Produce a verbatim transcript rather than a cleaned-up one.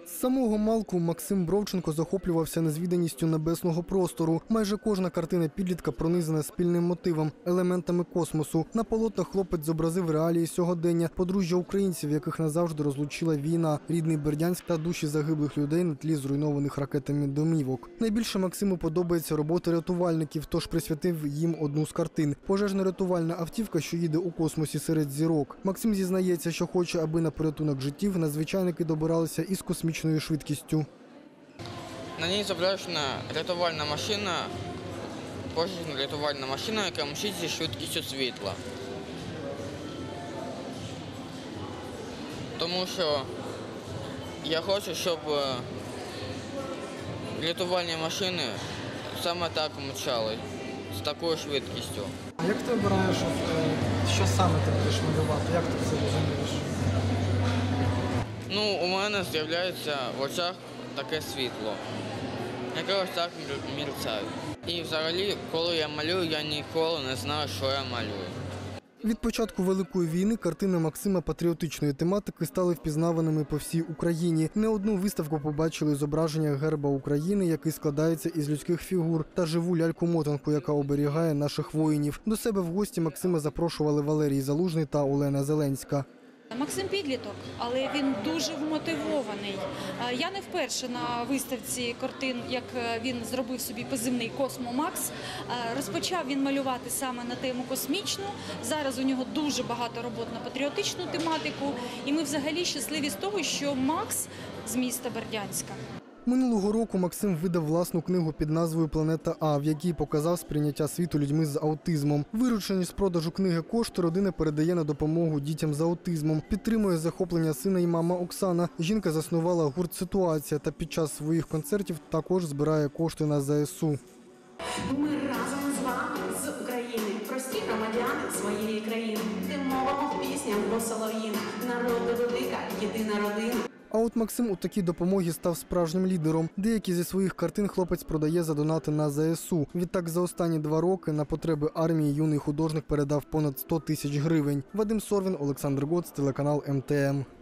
З самого малку Максим Бровченко захоплювався незвіданістю небесного простору. Майже кожна картина підлітка пронизана спільним мотивом – елементами космосу. На полотнах хлопець зобразив реалії сьогодення, подружжя українців, яких назавжди розлучила війна, рідний Бердянськ та душі загиблих людей на тлі зруйнованих ракетами домівок. Найбільше Максиму подобається робота рятувальників, тож присвятив їм одну з картин – пожежно-рятувальна автівка, що їде у космосі серед зірок. Максим зізнається, що хоче, аби на порятунок життів надзвичайники добиралися із космічною швидкістю. На ній зображена рятувальна машина, пожежна рятувальна машина, яка мчить зі швидкістю світла. Тому що я хочу, щоб рятувальні машини саме так мчали, з такою швидкістю. А як ти обираєш, що саме ти будеш малювати? Як ти це розумієш? Ну, у мене з'являється в очах таке світло, яке ось так мірцає. І взагалі, коли я малюю, я ніколи не знаю, що я малюю. Від початку Великої війни картини Максима патріотичної тематики стали впізнаваними по всій Україні. Не одну виставку побачили зображення герба України, який складається із людських фігур, та живу ляльку-мотанку, яка оберігає наших воїнів. До себе в гості Максима запрошували Валерій Залужний та Олена Зеленська. Максим підліток, але він дуже вмотивований. Я не вперше на виставці картин, як він зробив собі позивний «Космо Макс». Розпочав він малювати саме на тему космічну. Зараз у нього дуже багато робот на патріотичну тематику. І ми взагалі щасливі з того, що Макс з міста Бердянська. Минулого року Максим видав власну книгу під назвою «Планета А», в якій показав сприйняття світу людьми з аутизмом. Виручені з продажу книги кошти родина передає на допомогу дітям з аутизмом. Підтримує захоплення сина і мама Оксана. Жінка заснувала гурт «Ситуація» та під час своїх концертів також збирає кошти на зе ес у. Ми разом з вами, з України, прості громадяни своєї країни. Тим мовимо в піснях до солов'їн, народу велика, єдина родина. А от Максим у такій допомогі став справжнім лідером. Деякі зі своїх картин хлопець продає за донати на зе ес у. Відтак за останні два роки на потреби армії юний художник передав понад сто тисяч гривень. Вадим Сорвін, Олександр Гоц, телеканал ем те ем.